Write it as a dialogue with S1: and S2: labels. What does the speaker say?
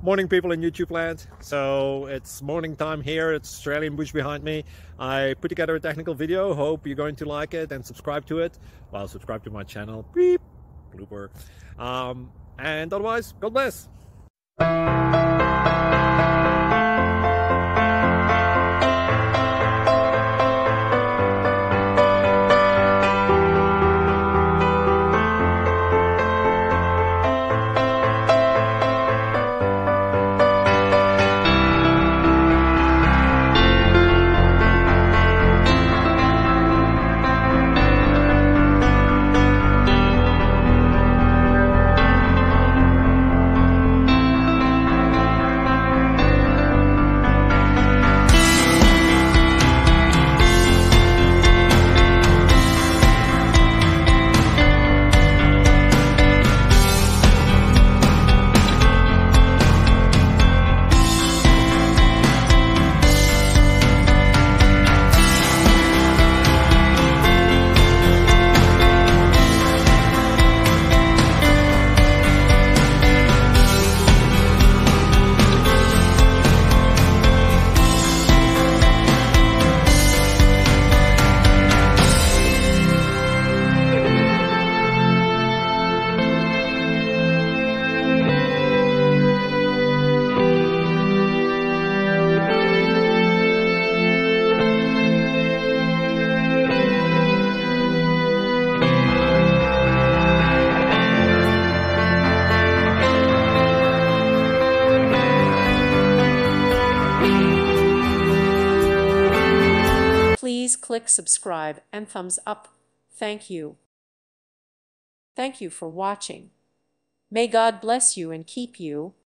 S1: Morning, people in YouTube land. So it's morning time here. It's Australian bush behind me. I put together a technical video. Hope you're going to like it and subscribe to it. Well, subscribe to my channel. Beep. Blooper. And otherwise, God bless.
S2: Please click subscribe and thumbs up. Thank you. Thank you for watching. May God bless you and keep you.